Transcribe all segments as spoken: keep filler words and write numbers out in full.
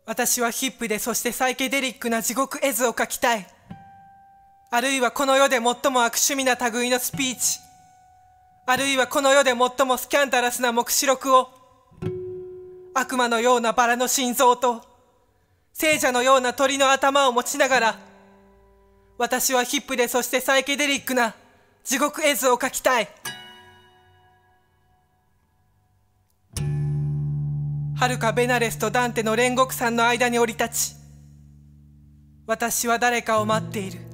私はヒップでそしてサイケデリックな地獄絵図を描きたい。あるいはこの世で最も悪趣味な類のスピーチ、あるいはこの世で最もスキャンダラスな黙示録を、悪魔のようなバラの心臓と聖者のような鳥の頭を持ちながら、私はヒップでそしてサイケデリックな地獄絵図を描きたい。遥かベナレスとダンテの煉獄山の間に降り立ち、私は誰かを待っている。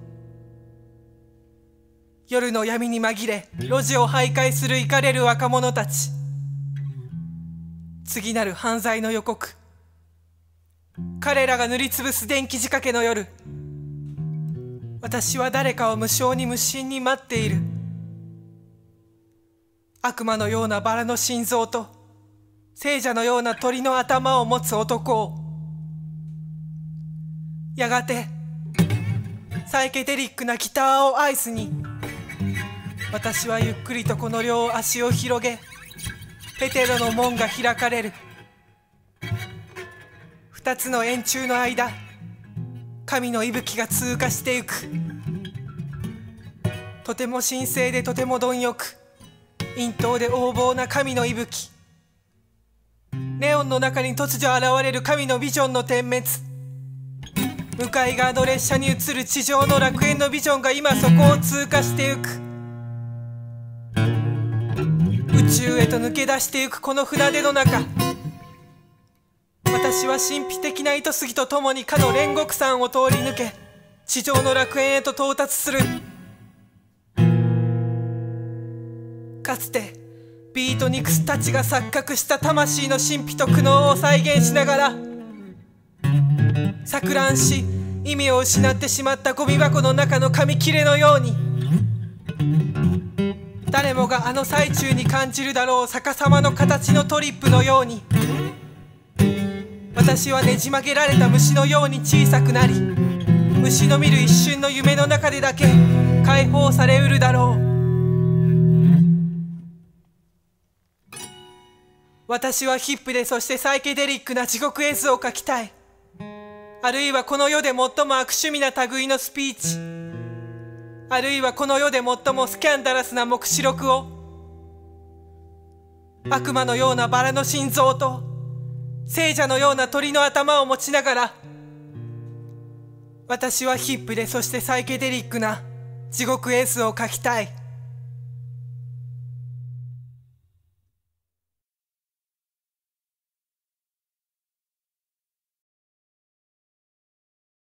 夜の闇に紛れ路地を徘徊するイカれる若者たち。次なる犯罪の予告、彼らが塗りつぶす電気仕掛けの夜、私は誰かを無性に無心に待っている。悪魔のようなバラの心臓と聖者のような鳥の頭を持つ男を、やがてサイケデリックなギターをアイスに、私はゆっくりとこの両足を広げ、ペテロの門が開かれる。二つの円柱の間、神の息吹が通過してゆく。とても神聖でとても貪欲、陰頭で横暴な神の息吹。ネオンの中に突如現れる神のビジョンの点滅。向かい側の列車に映る地上の楽園のビジョンが今そこを通過してゆく。宇宙へと抜け出してゆくこの船出の中、私は神秘的な糸杉とともにかの煉獄山を通り抜け、地上の楽園へと到達する。かつてビートニクスたちが錯覚した魂の神秘と苦悩を再現しながら、錯乱し意味を失ってしまったゴミ箱の中の紙切れのように、誰もがあの最中に感じるだろう逆さまの形のトリップのように、私はねじ曲げられた虫のように小さくなり、虫の見る一瞬の夢の中でだけ解放されうるだろう。私はヒップでそしてサイケデリックな地獄絵図を描きたい。あるいはこの世で最も悪趣味な類のスピーチ、あるいはこの世で最もスキャンダラスな黙示録を、悪魔のようなバラの心臓と聖者のような鳥の頭を持ちながら、私はヒップでそしてサイケデリックな地獄絵図を描きたい。